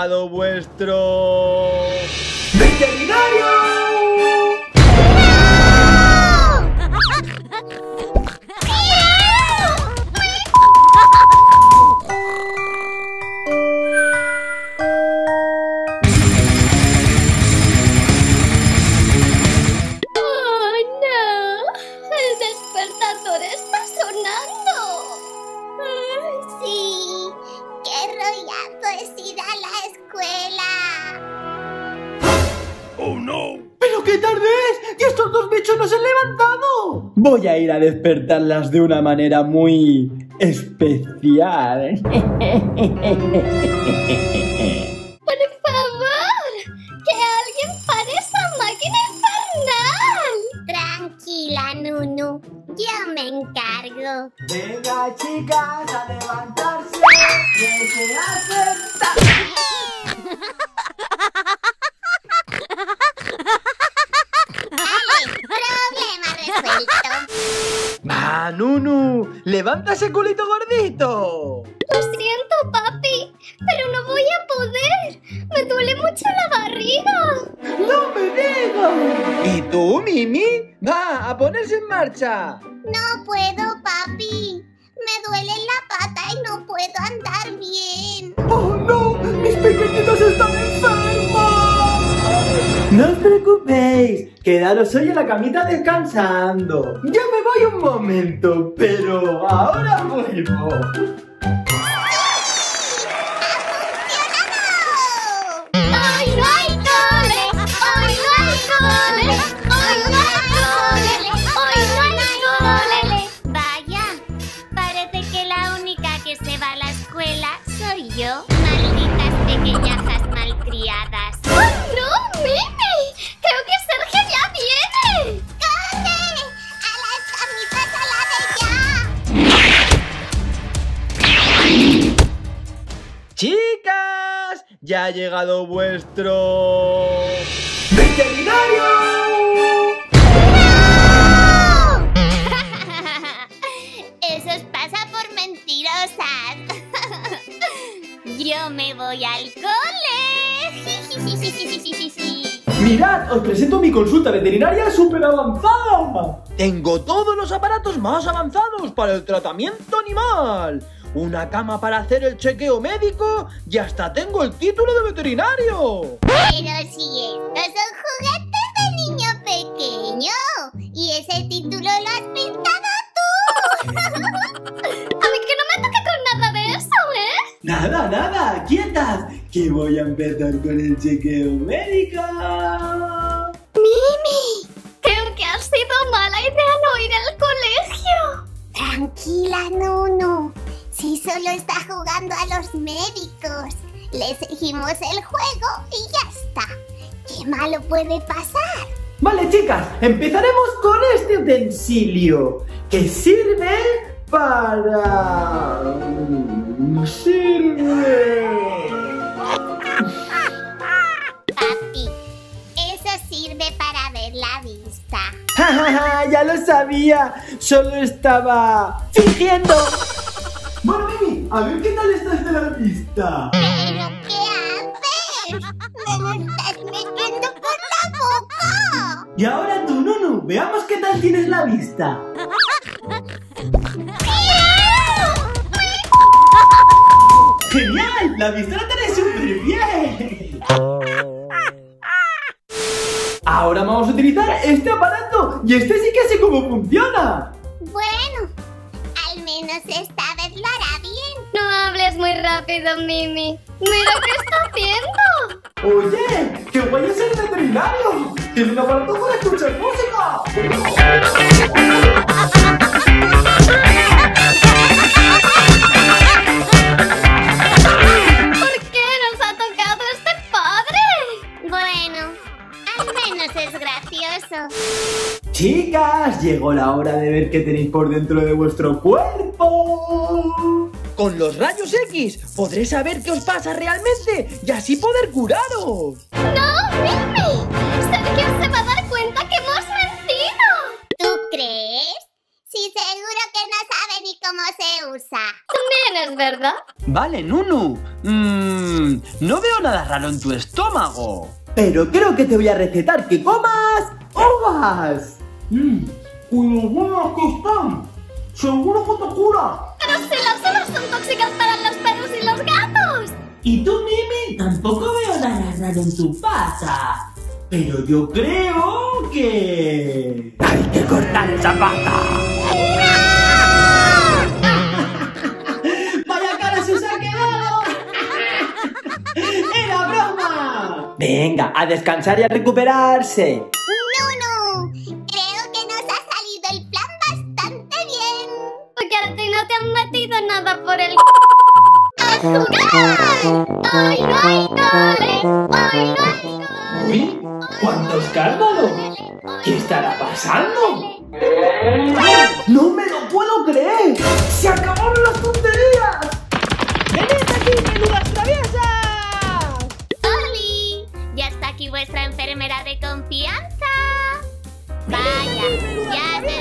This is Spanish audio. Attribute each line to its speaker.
Speaker 1: llegado vuestro...
Speaker 2: ¡Veterinario!
Speaker 3: ¿Pero qué tarde es? ¡Y estos dos bichos no se han levantado!
Speaker 1: Voy a ir a despertarlas de una manera muy especial.
Speaker 4: ¡Por favor! ¡Que alguien pare esa máquina infernal! Tranquila, Nunu. Yo me encargo.
Speaker 2: Venga, chicas, a levantarse, que se hace
Speaker 4: Problema resuelto.
Speaker 1: ¡Va, Nunu! ¡Levanta ese culito gordito!
Speaker 4: Lo siento, papi, pero no voy a poder. Me duele mucho la barriga.
Speaker 2: ¡No me digas!
Speaker 1: ¿Y tú, Mimi? ¡Va, a ponerse en marcha!
Speaker 4: No puedo, papi. Me duele la pata y no puedo andar bien.
Speaker 2: ¡Oh, no! ¡Mis pequeñitos están enfermos!
Speaker 3: No os preocupéis, quedaros hoy en la camita descansando. Yo me voy un momento, pero ahora vuelvo.
Speaker 4: ¡Hoy no hay cole! ¡Hoy no hay cole! ¡Hoy no hay cole! ¡Hoy no hay cole! Vaya, parece que la única que se va a la escuela soy yo. Malditas pequeñajas malcriadas. ¡Oh, no, Mimi! ¡Creo que Sergio ya viene! ¡Corre! ¡A las camitas a la de ya!
Speaker 1: ¡Chicas! ¡Ya ha llegado vuestro...
Speaker 2: ¡Veterinario!
Speaker 4: Eso os pasa por mentirosas. Yo me voy al cole.
Speaker 3: Mirad, os presento mi consulta veterinaria súper avanzada.
Speaker 1: Tengo todos los aparatos más avanzados para el tratamiento animal. Una cama para hacer el chequeo médico y hasta tengo el título de veterinario.
Speaker 4: Pero si estos son juguetes de niño pequeño. Y ese título lo has pintado tú. A mí que no me toque con nada de eso, ¿eh?
Speaker 3: Nada, quietas, que voy a empezar con el chequeo médico.
Speaker 4: Mimi, creo que ha sido mala idea no ir al colegio. Tranquila, Nunu. Si solo está jugando a los médicos, le seguimos el juego y ya está. ¿Qué malo puede pasar?
Speaker 3: Vale, chicas, empezaremos con este utensilio que sirve para...
Speaker 4: Papi, eso sirve para ver la vista.
Speaker 3: ¡Ja! Ya lo sabía, solo estaba fingiendo. Bueno, Mimi, a ver qué tal estás de la vista.
Speaker 4: ¿Pero qué haces? ¡Me lo estás metiendo por la boca!
Speaker 3: Y ahora tú, Nunu, veamos qué tal tienes la vista. ¡Genial! ¡La vista la tenés súper bien! Ahora vamos a utilizar este aparato y este sí que sé cómo funciona.
Speaker 4: Bueno, al menos esta vez lo hará bien. No hables muy rápido, Mimi. Mira qué está haciendo.
Speaker 3: Oye, qué guay es el veterinario. Tiene un aparato para escuchar música.
Speaker 4: ¿Por qué nos ha tocado este padre? Bueno, al menos es gracioso.
Speaker 3: Chicas, llegó la hora de ver qué tenéis por dentro de vuestro cuerpo.
Speaker 1: Con los rayos X podré saber qué os pasa realmente y así poder curaros.
Speaker 4: ¡No, Mimi! Sergio se va a dar cuenta que hemos mentido. ¿Tú crees? Sí, seguro que no sabe ni cómo se usa.
Speaker 5: También es verdad.
Speaker 1: Vale, Nunu. No veo nada raro en tu estómago.
Speaker 3: Pero creo que te voy a recetar que comas uvas.
Speaker 2: Con lo buenas que están. Seguro que te cura.
Speaker 5: Pero si las uvas son tóxicas para los perros y los gatos.
Speaker 3: ¿Y tú, Mimi? Tampoco veo nada raro en tu pata. Pero yo creo que... ¡hay que cortar esa pata! ¡Vaya cara se os ha quedado! ¡Era broma! Venga, a descansar y a recuperarse.
Speaker 4: Nunu, creo que nos ha salido el plan bastante bien.
Speaker 5: Porque a ti no te han metido nada por el...
Speaker 4: ¡A jugar! ¡Hoy no hay cole! ¡Hoy no hay cole!
Speaker 3: ¡Uy! ¡Cuánto escándalo! ¿Qué estará pasando? ¡No me lo puedo creer! ¡Se acabaron las tonterías!
Speaker 1: ¡Venid aquí, menudas traviesas!
Speaker 4: ¡Oli! Ya está aquí vuestra enfermera de confianza. Vaya, ya